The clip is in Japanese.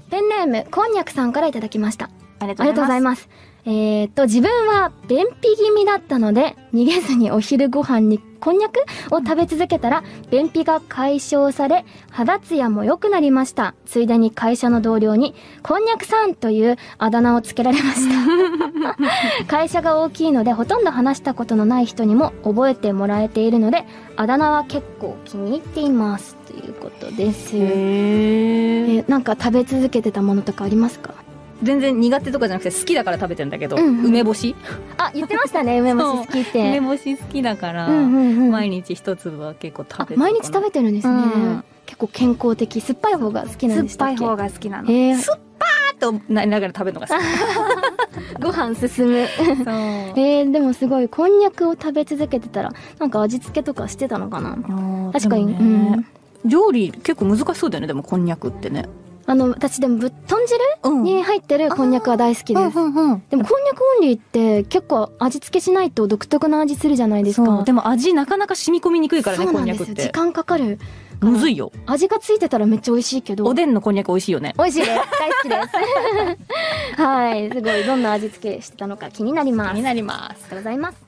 ペンネームこんにゃくさんからいただきました。 ありがとうございます。 自分は便秘気味だったので逃げずにお昼ご飯にこんにゃくを食べ続けたら便秘が解消され肌ツヤも良くなりました。ついでに会社の同僚にこんにゃくさんというあだ名をつけられました会社が大きいのでほとんど話したことのない人にも覚えてもらえているのであだ名は結構気に入っていますということです。なんか食べ続けてたものとかありますか？ 全然苦手とかじゃなくて好きだから食べてんだけど、梅干し。 あ、言ってましたね、梅干し好きって。 梅干し好きだから、毎日一粒は結構食べてる。 毎日食べてるんですね。結構健康的。酸っぱい方が好きなんでしたっけ？ 酸っぱい方が好きなの。酸っぱーっとなりながら食べるのが好き。 ご飯進む。でもすごいこんにゃくを食べ続けてたらなんか味付けとかしてたのかな。確かに、 料理結構難しそうだよね。でもこんにゃくってね。 私でも豚汁に入ってるこんにゃくは大好きです。でもこんにゃくオンリーって結構味付けしないと独特な味するじゃないですか。 でも味なかなか染み込みにくいからね、こんにゃくって。 時間かかる。 むずいよ。 味がついてたらめっちゃ美味しいけど。 おでんのこんにゃく美味しいよね。 美味しいです。大好きです。はい、すごいどんな味付けしてたのか気になります。 気になります。 ありがとうございます。